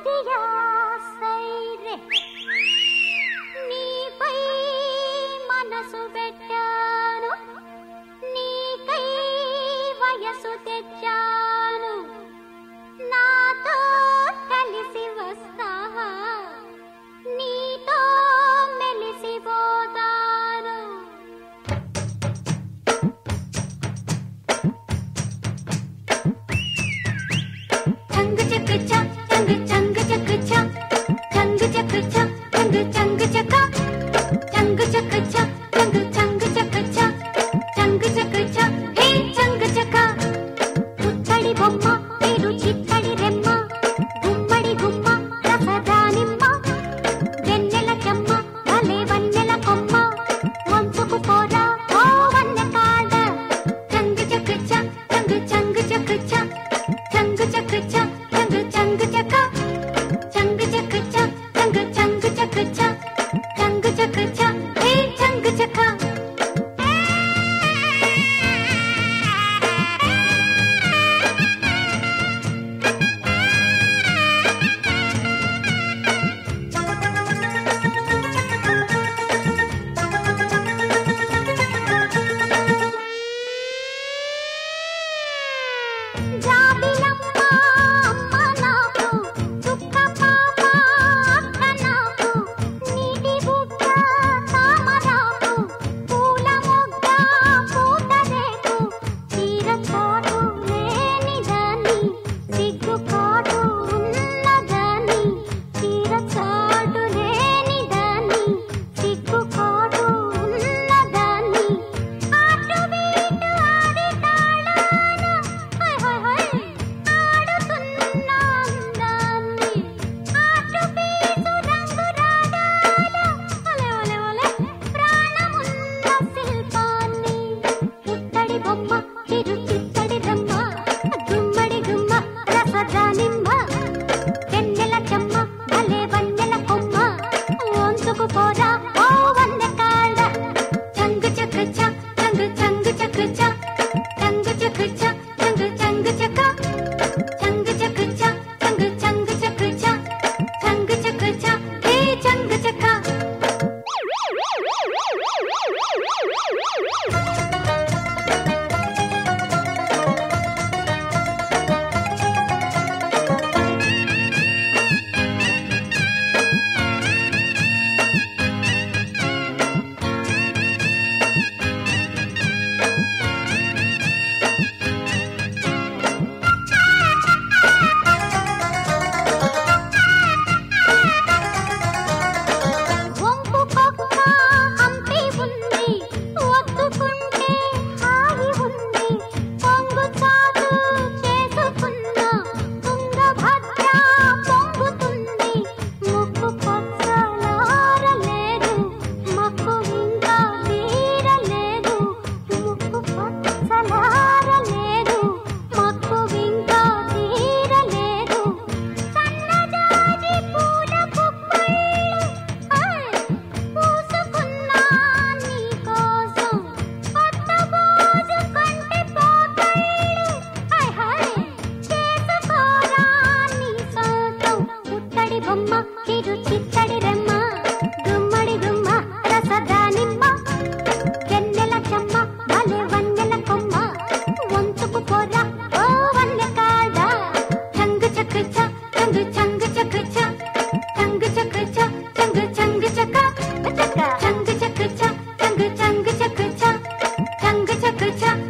సతియా సైరే నీపై మనసు పెట్టాను, నీకై వయసు తెచ్చాను, నాతో కలిసి వస్తావా, నీతో మెలిసిపోతాను. చంగ్ చక్ చక్ చంగ్ చంగ్ చక్ చక్ చంగ్ చక్ చక్ చంగ్ చంగ్ చక్ చంగ్ చక్ చక్ చంగ్ చంగ్ చక్ చక్ చంగ్ చక్ చక్ హే చంగ్ చక్ పుత్తడి బొమ్మ పేరు చిత్తడి రెమ్మ గుమ్మడి గుమ్మ రసదానిమ్మ వెన్నెల చెమ్మ భలే వన్నెల కొమ్మ వంచుకు పోరా ఓ వన్నె కాడ చంగ్ చక్ చక్ చంగ్ చంగ్ చక్ చక్ చంగ్ చక్ చక్ చంగ్ చంగ్ చక్ చంగ్ చక్ చక్ చంగ్ చంగ్ చక్ చక్ చంగ్ చక్ చక్ హే చంగ్ చక్ జాబిలమ్మ అమ్మ నాకు చుక్క పాప అక్క నాకు నీటి బుగ్గ తామరాకు పూల మొగ్గ పూత రేకు చీర చాటు లేనిదాన్ని సిగ్గు కాటు ఉన్నదాన్ని చీర చాటు లేనిదాన్ని సిగ్గు కాటు ఉన్నదాన్ని అటు బీటు ఆడి తాళాన హై హై హై ఆడుతున్న అందాన్ని అటు బీటు రంగు రాగాల ఒలే ఒలే ఒలే ప్రాణమున్న శిల్పాన్ని పుత్తడి బొమ్మ చిరు చిత్తడి రమ్మ గుమ్మడి గుమ్మ రసదానిమ్మ వెన్నెల చెమ్మ భలే వన్నెల కొమ్మ వంచుకు పోరా ఓ వన్నె కాడ చంగ్ చక్ చక్ చంగ్ చంగ్ చక్ చక్ చంగ్ చక్ చక్ చంగ్ చంగ్ చక్ చంగ్ చక్ చక్ చంగ్ చంగ్ చక్ చక్ చంగ్ చక్ చక్ హే చంగ్ చక్ వంపు పక్క హంపి ఉంది, ఒత్తుకుంటే హాయి ఉంది, పొంగు చాటు చేసుకున్న తుంగభద్ర పొంగుతుంది, ముక్కు పచ్చలారలేదు, మక్కు ఇంకా తీరలేదు, ముక్కు పచ్చలారలేదు, మక్కు ఇంకా తీరలేదు, సన్నజాజి పూల కుప్పళ్ళు పూసుకున్నా నీ కోసం, కొత్త బోజు కంటి పోకళ్ళు హై హై చేసుకోరా నీ సొంతం. పుత్తడి బొమ్మ చిరు చిత్తడి రెమ్మ గుమ్మడి గుమ్మ రసదానిమ్మ వెన్నెల చెమ్మ భలే వన్నెల కొమ్మ వంచుకు పోరా ఓ వన్నె కాడ చంగ్ చక్ చక్ చంగ్ చంగ్ చక్ చక్ చంగ్ చక్ చక్ చంగ్ చంగ్ చక్ చంగ్ చక్ చక్ చంగ్ చంగ్ చక్ చక్ చంగ్ చక్ చక్